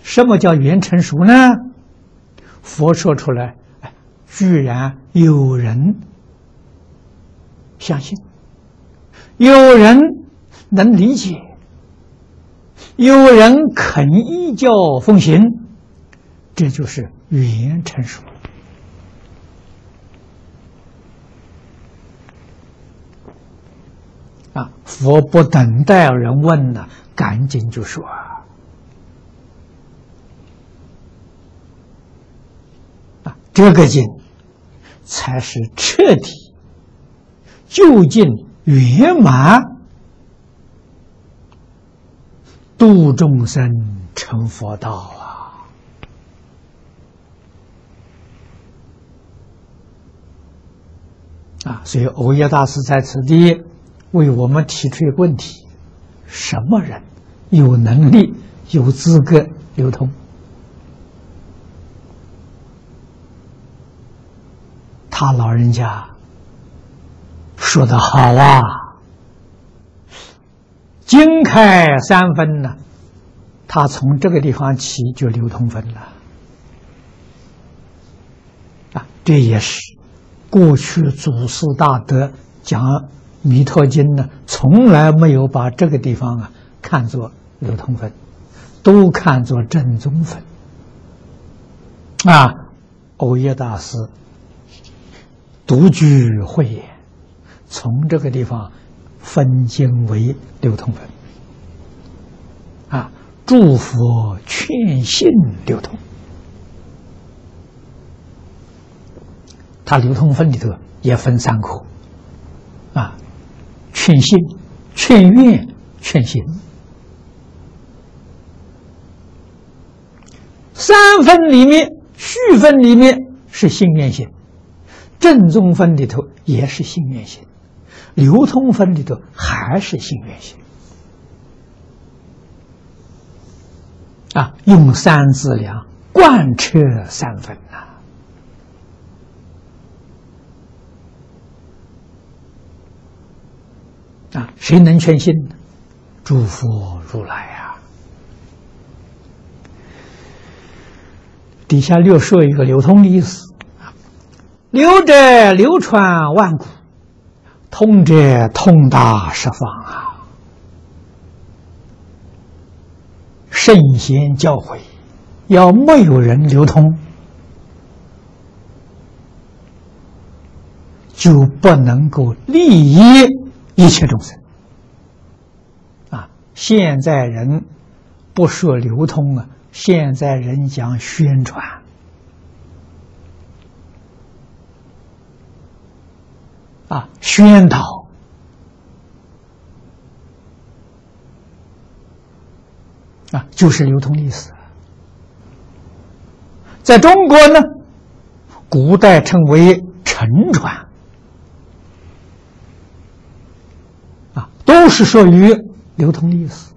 什么叫缘成熟呢？佛说出来，居然有人相信，有人能理解，有人肯依教奉行，这就是缘成熟。佛不等待人问呢，赶紧就说这个经才是彻底、究竟、圆满度众生成佛道所以耦耶大师在此地为我们提出一个问题：什么人有能力、有资格流通？他老人家说得好经开三分呢，他从这个地方起就流通分了这也是过去祖师大德讲弥陀经呢，从来没有把这个地方看作流通分，都看作正宗分耦耶大师独具慧眼，从这个地方分经为流通分诸佛劝信流通。他流通分里头也分三科劝信、劝愿、劝行。三分里面，续分里面是信愿行，正宗分里头也是信愿行，流通分里头还是信愿行用三资粮贯彻三分谁能劝信呢？诸佛如来底下略说一个流通的意思流者流传万古，通者通达十方圣贤教诲要没有人流通，就不能够利益一切众生现在人不说流通现在人讲宣传宣导就是流通的意思。在中国呢，古代称为沉传都是属于流通的意思